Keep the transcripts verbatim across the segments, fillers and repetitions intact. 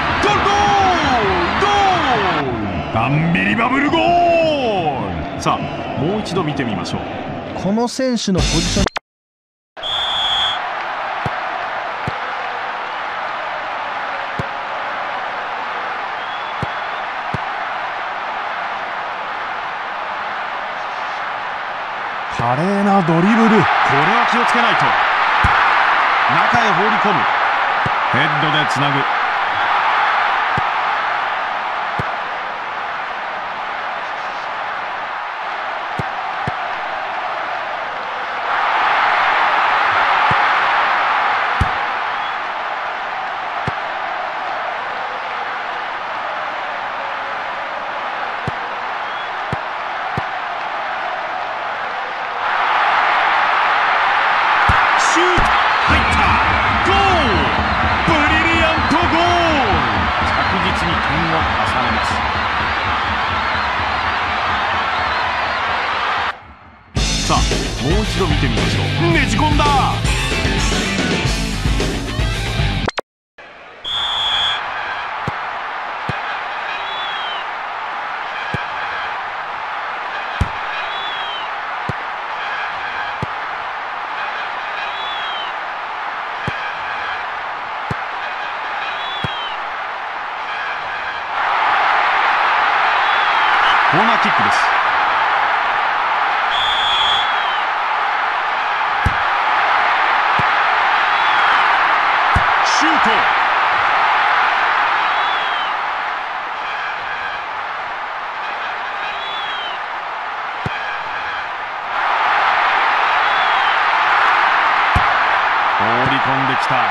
ゴールゴールゴール、アンビリバブルゴール。さあもう一度見てみましょう。 この選手のポジション、 華麗なドリブル、これは気をつけないと。中へ放り込む、ヘッドでつなぐ。シュート、入った、ゴール、ブリリアントゴール。着実に点を重ねます。さあもう一度見てみましょう。ねじ込んだ。コーナーキックです。シュート。放り込んできた。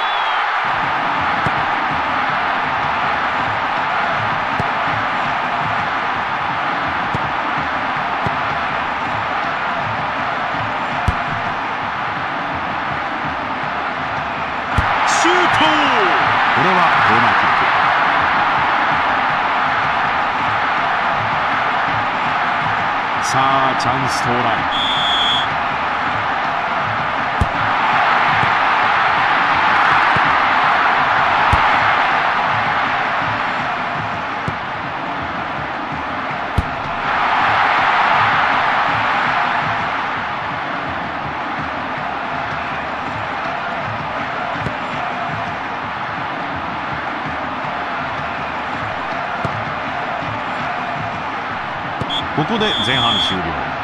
これはコーナーキック。さあチャンス到来。ここで前半終了。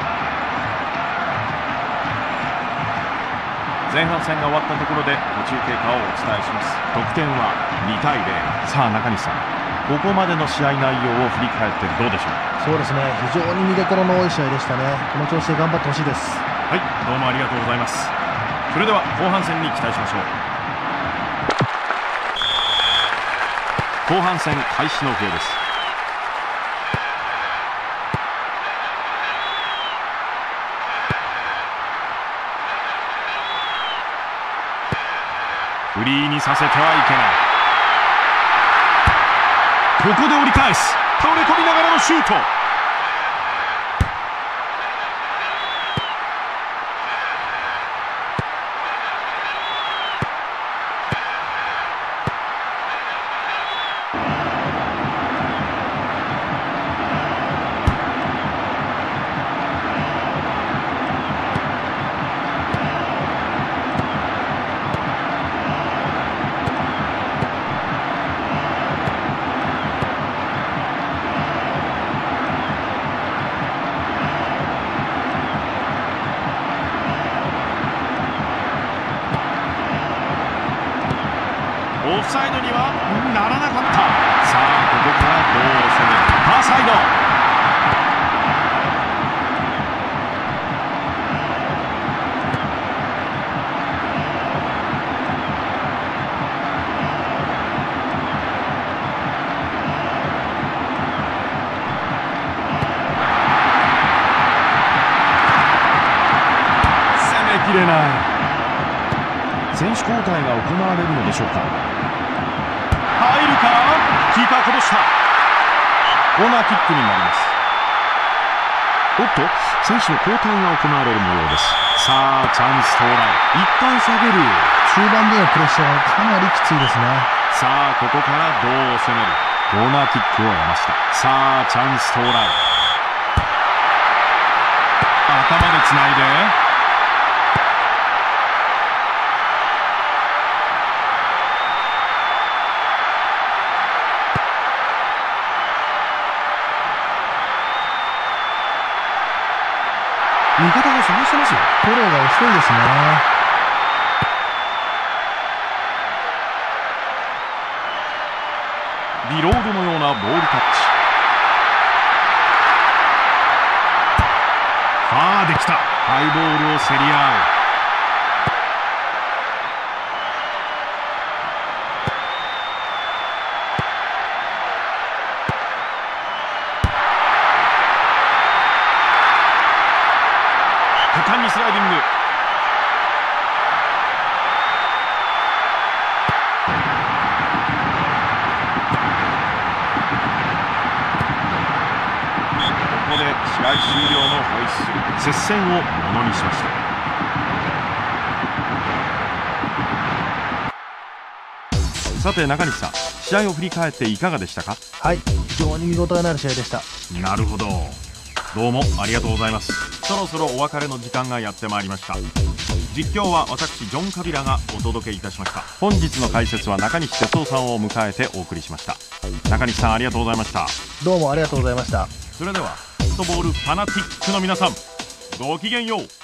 前半戦が終わったところで途中経過をお伝えします。得点はにたいゼロ。さあ中西さん、ここまでの試合内容を振り返ってどうでしょう。 そうですね、非常に見どころの多い試合でしたね。この調子で頑張ってほしいです。 はい、どうもありがとうございます。それでは後半戦に期待しましょう。 後半戦開始の笛です。フリーにさせてはいけない。ここで折り返す。倒れ込みながらのシュート。オフサイドにはならなかった。さあここからどう攻める。ファーサイド。攻めきれない。選手交代が行われるのでしょうか。入るか。キーパーこぼした。コーナーキックになります。おっと選手の交代が行われる模様です。さあチャンス到来。一旦下げる。 中盤でのプレッシャーがかなりきついですね。 さあここからどう攻める。コーナーキックを得ました。さあチャンス到来。頭でつないで味方が探してますよ。 フォローが遅いですね。 リロードのようなボールタッチ。ファーできた。ハイボールを競り合う。果敢にスライディング。ここで試合終了のホイッスル。接戦をものにしました。さて中西さん、試合を振り返っていかがでしたか。 はい、非常に見応えのある試合でした。 なるほど、どうもありがとうございます。そろそろお別れの時間がやってまいりました。実況は私ジョン・カビラがお届けいたしました。本日の解説は中西哲夫さんを迎えてお送りしました。中西さんありがとうございました。 どうもありがとうございました。 それではフットボールファナティックの皆さん、ごきげんよう。